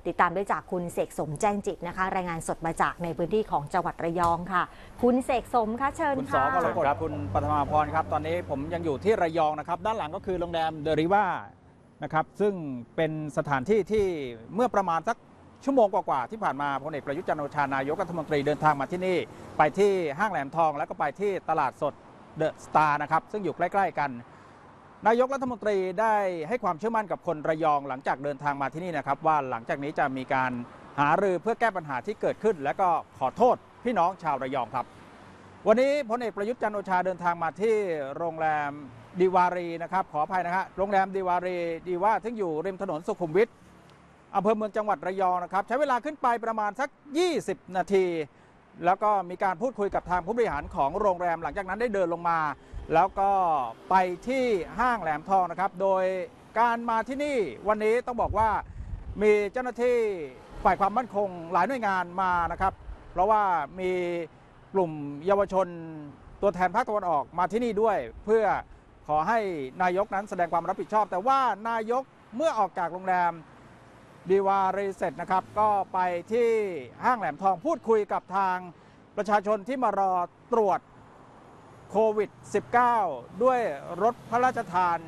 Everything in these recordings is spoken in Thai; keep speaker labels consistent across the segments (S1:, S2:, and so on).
S1: ติดตามได้จากคุณเสกสมแจ้งจิตนะคะรายงานสดมาจากในพื้นที่ของจังหวัดระยองค่ะคุณเสกสมคะเชิญค่ะคุณสกรกฎ
S2: คุณปฐมาพรครับตอนนี้ผมยังอยู่ที่ระยองนะครับด้านหลังก็คือโรงแรมเดอะริว่านะครับซึ่งเป็นสถานที่ที่เมื่อประมาณสักชั่วโมงกว่าที่ผ่านมาพลเอกประยุทธ์จันทร์โอชานายกรัฐมนตรีเดินทางมาที่นี่ไปที่ห้างแหลมทองแล้วก็ไปที่ตลาดสดเดอะสตาร์นะครับซึ่งอยู่ใกล้ๆกันนายกรัฐมนตรีได้ให้ความเชื่อมั่นกับคนระยองหลังจากเดินทางมาที่นี่นะครับว่าหลังจากนี้จะมีการหารือเพื่อแก้ปัญหาที่เกิดขึ้นและก็ขอโทษพี่น้องชาวระยองครับวันนี้พลเอกประยุทธ์จันทร์โอชาเดินทางมาที่โรงแรมดีวารีนะครับขออภัยนะฮะโรงแรมดีวารีดีว่าซึ่งอยู่ริมถนนสุขุมวิทอำเภอเมืองจังหวัดระยองนะครับใช้เวลาขึ้นไปประมาณสัก20นาทีแล้วก็มีการพูดคุยกับทางผู้บริหารของโรงแรมหลังจากนั้นได้เดินลงมาแล้วก็ไปที่ห้างแหลมทองนะครับโดยการมาที่นี่วันนี้ต้องบอกว่ามีเจ้าหน้าที่ฝ่ายความมั่นคงหลายหน่วยงานมานะครับเพราะว่ามีกลุ่มเยาวชนตัวแทนภาคตะวันออกมาที่นี่ด้วยเพื่อขอให้นายกนั้นแสดงความรับผิดชอบแต่ว่านายกเมื่อออกจากโรงแรมดีวารีเสร็จนะครับก็ไปที่ห้างแหลมทองพูดคุยกับทางประชาชนที่มารอตรวจโควิด -19 ด้วยรถพระราชทาน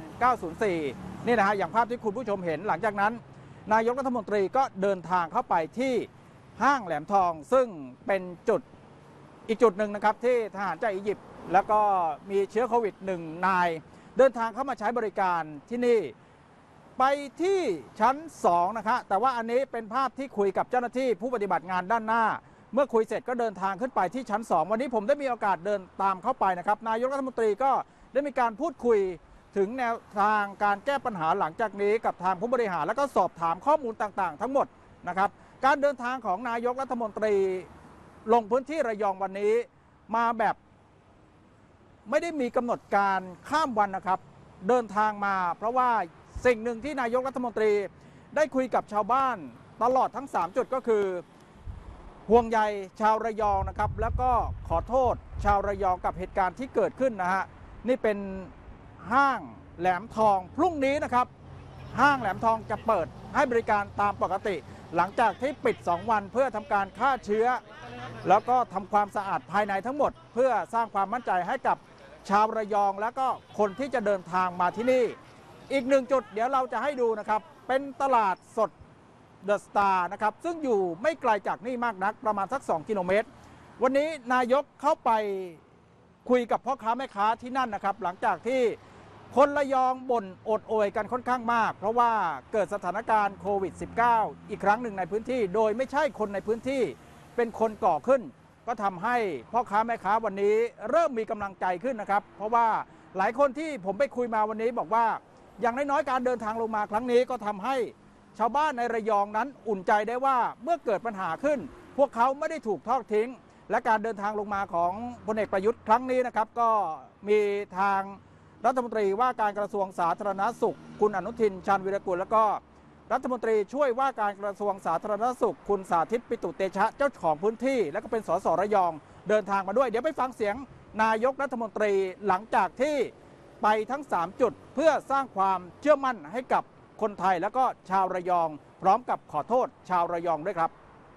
S2: 904 นี่นะฮะอย่างภาพที่คุณผู้ชมเห็นหลังจากนั้นนายกรัฐมนตรีก็เดินทางเข้าไปที่ห้างแหลมทองซึ่งเป็นอีกจุดหนึ่งนะครับที่ทหารจากอียิปต์แล้วก็มีเชื้อโควิด1นายเดินทางเข้ามาใช้บริการที่นี่ไปที่ชั้น2นะครับแต่ว่าอันนี้เป็นภาพที่คุยกับเจ้าหน้าที่ผู้ปฏิบัติงานด้านหน้าเมื่อคุยเสร็จก็เดินทางขึ้นไปที่ชั้น2วันนี้ผมได้มีโอกาสเดินตามเข้าไปนะครับนายกรัฐมนตรีก็ได้มีการพูดคุยถึงแนวทางการแก้ปัญหาหลังจากนี้กับทางผู้บริหารแล้วก็สอบถามข้อมูลต่างๆทั้งหมดนะครับการเดินทางของนายกรัฐมนตรีลงพื้นที่ระยองวันนี้มาแบบไม่ได้มีกำหนดการข้ามวันนะครับเดินทางมาเพราะว่าสิ่งหนึ่งที่นายกรัฐมนตรีได้คุยกับชาวบ้านตลอดทั้ง3จุดก็คือห่วงใยชาวระยองนะครับแล้วก็ขอโทษชาวระยองกับเหตุการณ์ที่เกิดขึ้นนะฮะนี่เป็นห้างแหลมทองพรุ่งนี้นะครับห้างแหลมทองจะเปิดให้บริการตามปกติหลังจากที่ปิด2วันเพื่อทำการฆ่าเชื้อแล้วก็ทำความสะอาดภายในทั้งหมดเพื่อสร้างความมั่นใจให้กับชาวระยองแล้วก็คนที่จะเดินทางมาที่นี่อีกหนึ่งจุดเดี๋ยวเราจะให้ดูนะครับเป็นตลาดสดเดอะสตาร์นะครับซึ่งอยู่ไม่ไกลจากนี่มากนักประมาณสัก2กิโลเมตรวันนี้นายกเข้าไปคุยกับพ่อค้าแม่ค้าที่นั่นนะครับหลังจากที่คนระยองบ่นอดโอยกันค่อนข้างมากเพราะว่าเกิดสถานการณ์โควิด -19 อีกครั้งหนึ่งในพื้นที่โดยไม่ใช่คนในพื้นที่เป็นคนก่อขึ้นก็ทำให้พ่อค้าแม่ค้าวันนี้เริ่มมีกำลังใจขึ้นนะครับเพราะว่าหลายคนที่ผมไปคุยมาวันนี้บอกว่าอย่างน้อยๆการเดินทางลงมาครั้งนี้ก็ทำให้ชาวบ้านในระยองนั้นอุ่นใจได้ว่าเมื่อเกิดปัญหาขึ้นพวกเขาไม่ได้ถูกทอดทิ้งและการเดินทางลงมาของพลเอกประยุทธ์ครั้งนี้นะครับก็มีทางรัฐมนตรีว่าการกระทรวงสาธารณสุขคุณอนุทินชาญวิรากูลแล้วก็รัฐมนตรีช่วยว่าการกระทรวงสาธารณสุขคุณสาธิตปิตุเตชะเจ้าของพื้นที่และก็เป็นสสระยองเดินทางมาด้วยเดี๋ยวไปฟังเสียงนายกรัฐมนตรีหลังจากที่ไปทั้ง3จุดเพื่อสร้างความเชื่อมั่นให้กับคนไทยแล้วก็ชาวระยองพร้อมกับขอโทษชาวระยองด้วยครับ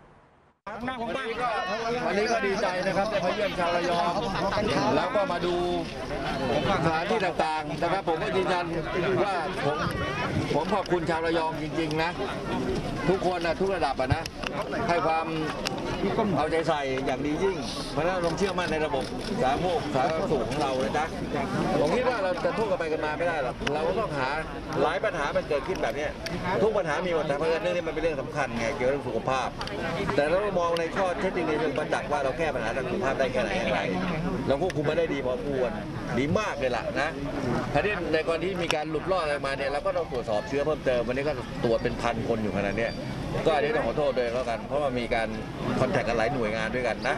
S3: วันนี้ก็ดีใจนะครับได้มาเยี่ยมชาวระยองแล้วก็มาดูสถานที่ต่างๆนะครับผมก็ยืนยันว่าผมขอบคุณชาวระยองจริงๆนะทุกคนนะทุกระดับนะให้ความเอาใจใส่อย่างดียิ่งเพราะฉะนั้นเราเชื่อมั่นในระบบสาธารณสุขของเราเลยนะผมคิดว่าเราจะทุ่งกันไปกันมาไม่ได้หรอกเราต้องหาหลายปัญหามันเกิดขึ้นแบบนี้ทุกปัญหามีหมดแต่เพราะเรื่องนี้มันเป็นเรื่องสำคัญไงเกี่ยวกับเรื่องสุขภาพแต่เรามองในข้อเท็จจริงในเรื่องประจักษ์ว่าเราแก้ปัญหาทางสุขภาพได้แค่ไหนอย่างไรเราควบคุมมาได้ดีพอควรดีมากเลยล่ะนะทีนี้ในกรณีที่มีการหลุดรอดอะไรมาเนี่ยเราก็ต้องตรวจสอบเชื้อเพิ่มเติมวันนี้ก็ตรวจเป็น1,000 คนอยู่ขนาดนี้ก็อันนี้ต้องขอโทษด้วยแล้วกันเพราะว่ามีการคอนแทคกันหลายหน่วยงานด้วยกันนะ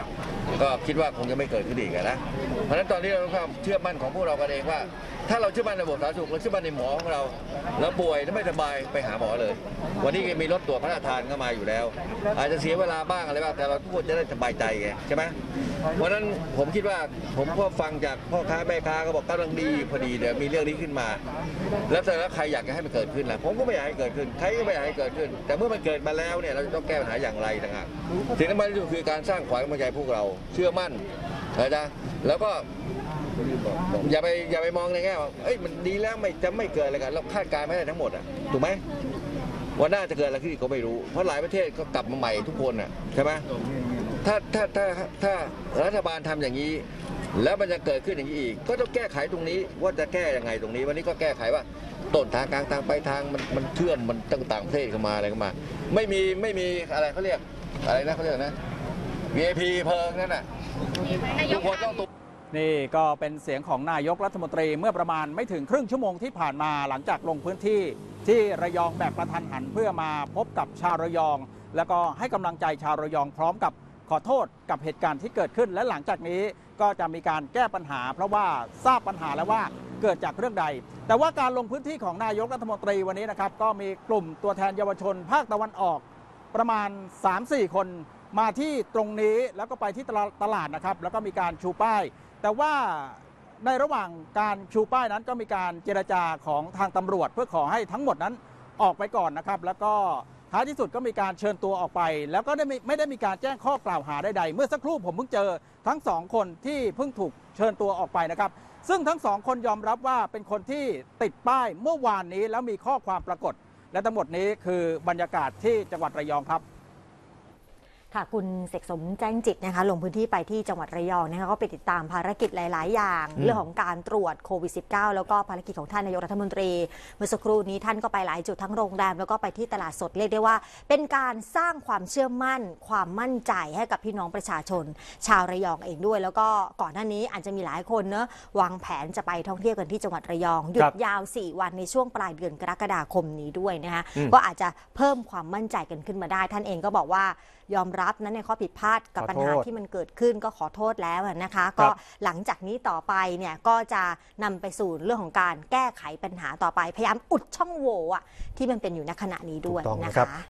S3: ก็คิดว่าคงจะไม่เกิดขึ้นอีกนะเพราะฉะนั้นตอนนี้เราต้องความเชื่อมั่นของพวกเรากันเองว่า ถ้าเราเชื่อมั่นในระบบสาธารณสุขเราเชื่อมั่นในหมอของเราแล้วป่วยถ้าไม่สบายไปหาหมอเลย วันนี้มีรถตรวจพระราชทานก็มาอยู่แล้ว อาจจะเสียเวลาบ้างอะไรบ้างแต่เราทุกคนจะได้สบายใจไงใช่ไหมเพราะฉะนั้นผมคิดว่าผมก็ฟังจากพ่อค้าแม่ค้าก็บอกกำลังดีพอดีเดี๋ยวมีเรื่องนี้ขึ้นมา แล้วแต่ละใครอยากจะให้มันเกิดขึ้นล่ะผมก็ไม่อยากให้เกิดขึ้นใครก็ไม่อยากให้เกิดขึ้น แต่เมื่อมันเกิดมาแล้วเนี่ยเราจะต้องแก้ปัญหาอย่างไรต่างหากสิ่งที่สำคัญที่สุดคือการสร้างขวัญกำลังใจพวกเราเชื่อมั่นนะแล้วก็อย่าไปมองในแง่ว่าเอ้ยมันดีแล้วไม่เกิดอะไรกันเราคาดการณ์ไม่ได้ทั้งหมดอ่ะถูกไหมวันหน้าจะเกิดอะไรขึ้นก็ไม่รู้เพราะหลายประเทศก็กลับมาใหม่ทุกคนอ่ะใช่ไหมถ้ารัฐบาลทำอย่างนี้แล้วมันจะเกิดขึ้นอย่างนี้อีกก็ต้องแก้ไขตรงนี้ว่าจะแก้ยังไงตรงนี้วันนี้ก็แก้ไขว่าต้นทางกลางทางไปทางมันเชื่อมมันต่างประเทศเข้ามาอะไรเข้ามาไม่มีอะไรเขาเรียกอะไรนะเขาเรียกนะ VIP เพิงนั่นน่ะทุกคนต้องตุ
S2: นี่ก็เป็นเสียงของนายกรัฐมนตรีเมื่อประมาณไม่ถึงครึ่งชั่วโมงที่ผ่านมาหลังจากลงพื้นที่ที่ระยองแบบกระทันหันเพื่อมาพบกับชาวระยอง แล้วก็ให้กำลังใจชาวระยองพร้อมกับขอโทษกับเหตุการณ์ที่เกิดขึ้นและหลังจากนี้ก็จะมีการแก้ปัญหาเพราะว่าทราบปัญหาแล้วว่าเกิดจากเรื่องใดแต่ว่าการลงพื้นที่ของนายกรัฐมนตรีวันนี้นะครับก็มีกลุ่มตัวแทนเยาวชนภาคตะวันออกประมาณ 3-4 คนมาที่ตรงนี้แล้วก็ไปที่ตลาดนะครับแล้วก็มีการชูป้ายแต่ว่าในระหว่างการชูป้ายนั้นก็มีการเจรจาของทางตำรวจเพื่อขอให้ทั้งหมดนั้นออกไปก่อนนะครับแล้วก็ท้ายที่สุดก็มีการเชิญตัวออกไปแล้วก็ไม่ได้มีการแจ้งข้อกล่าวหาใดๆเมื่อสักครู่ผมเพิ่งเจอทั้งสองคนที่เพิ่งถูกเชิญตัวออกไปนะครับซึ่งทั้งสองคนยอมรับว่าเป็นคนที่ติดป้ายเมื่อวานนี้แล้วมีข้อความปรากฏและทั้งหมดนี้คือบรรยากาศที่จังหวัดระยองครับ
S1: ค่ะคุณเสกสมแจ้งจิตนะคะลงพื้นที่ไปที่จังหวัดระยองนะคะก็ไปติดตามภารกิจหลายๆอย่างเรื่องของการตรวจโควิด -19 แล้วก็ภารกิจของท่านนายกรัฐมนตรีเมื่อสักครู่นี้ท่านก็ไปหลายจุดทั้งโรงแรมแล้วก็ไปที่ตลาดสดเรียกได้ว่าเป็นการสร้างความเชื่อมั่นความมั่นใจให้กับพี่น้องประชาชนชาวระยองเองด้วยแล้วก็ก่อนหน้านี้อาจจะมีหลายคนเนอะวางแผนจะไปท่องเที่ยวกันที่จังหวัดระยองหยุดยาว4 วันในช่วงปลายเดือนกรกฎาคมนี้ด้วยนะคะก็อาจจะเพิ่มความมั่นใจกันขึ้นมาได้ท่านเองก็บอกว่ายอมรับนั้นในข้อผิดพลาดกับปัญหาที่มันเกิดขึ้นก็ขอโทษแล้วนะคะก็หลังจากนี้ต่อไปเนี่ยก็จะนำไปสู่เรื่องของการแก้ไขปัญหาต่อไปพยายามอุดช่องโหว่ที่มันเป็นอยู่ในขณะนี้ด้วยนะคะ